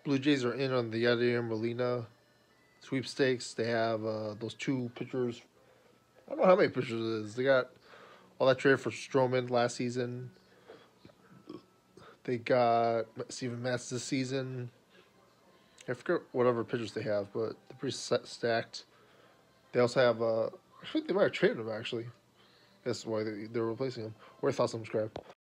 Blue Jays are in on the Yadier and Molina sweepstakes. They have those two pitchers. I don't know how many pitchers it is. They got all that traded for Stroman last season. They got Steven Matz this season. I forget whatever pitchers they have, but they're pretty stacked. They also have, I think they might have traded him actually. That's why they're replacing him. Or I thought some crap.